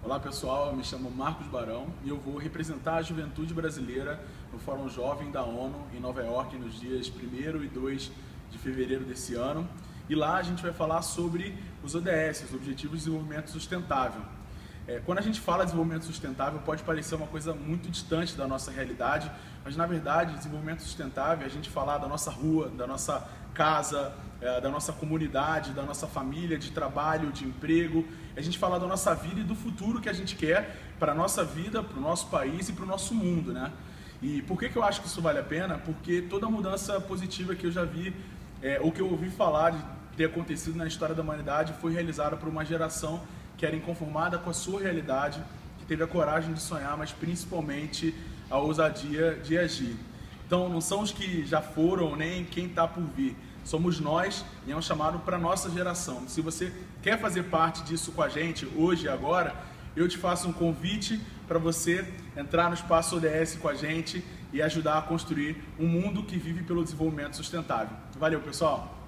Olá pessoal, eu me chamo Marcos Barão e eu vou representar a juventude brasileira no Fórum Jovem da ONU em Nova York nos dias 1º e 2 de fevereiro desse ano. E lá a gente vai falar sobre os ODS, os Objetivos de Desenvolvimento Sustentável. Quando a gente fala de desenvolvimento sustentável pode parecer uma coisa muito distante da nossa realidade, mas na verdade desenvolvimento sustentável é a gente falar da nossa rua, da nossa casa, da nossa comunidade, da nossa família, de trabalho, de emprego, é a gente falar da nossa vida e do futuro que a gente quer para a nossa vida, para o nosso país e para o nosso mundo, né? E por que eu acho que isso vale a pena? Porque toda mudança positiva que eu já vi, ou que eu ouvi falar de ter acontecido na história da humanidade, foi realizada por uma geração que era inconformada com a sua realidade, que teve a coragem de sonhar, mas principalmente a ousadia de agir. Então não são os que já foram, nem quem está por vir, somos nós e é um chamado para a nossa geração. Se você quer fazer parte disso com a gente, hoje e agora, eu te faço um convite para você entrar no Espaço ODS com a gente e ajudar a construir um mundo que vive pelo desenvolvimento sustentável. Valeu, pessoal!